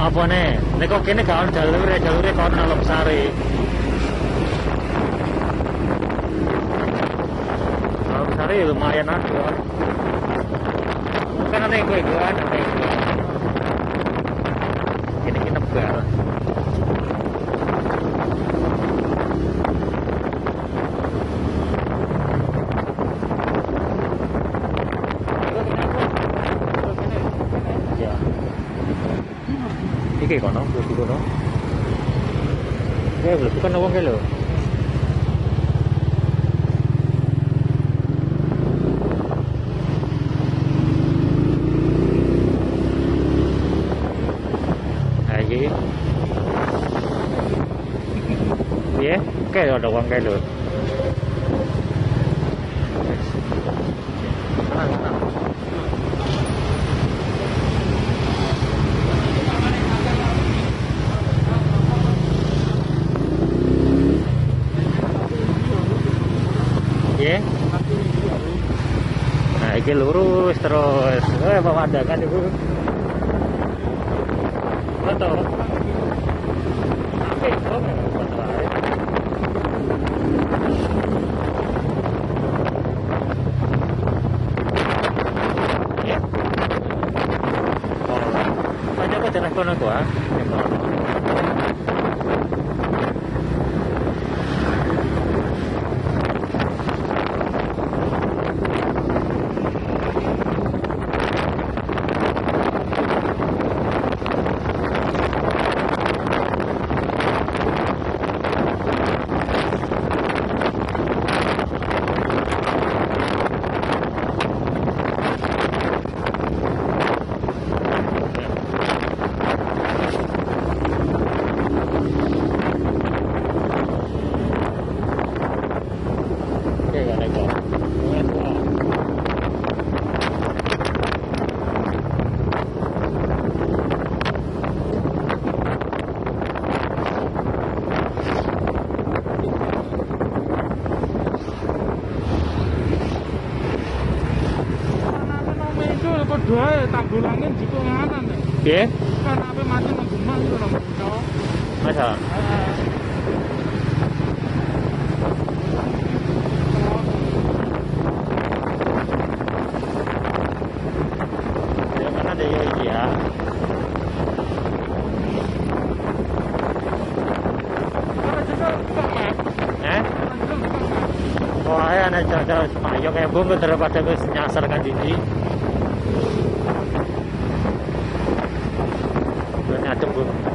Apa nih? Nek kok kene gak ono jalure kono Lopsari. Lopsari lumayan ada. Kan ana kowe kan ana. Ini nebar. Iki kono, iki kono. Ya, bukan wong ke lho. Ayo. Iya, kayak ada wong ke lho. Ya. Nah, ini lurus terus. Pemandangan itu. Betul. Oke, ya. Oh, banyak kok jalan kono gua. Dua tanggulangin jiko nganan ya. Piye? Kan ape mati nang Gumah itu nang Bungkau. Masa? Ya kan ada ya. Wah, anak jalan semayok kayak bom daripada nyasar kan Didi. Nyadep, Bu.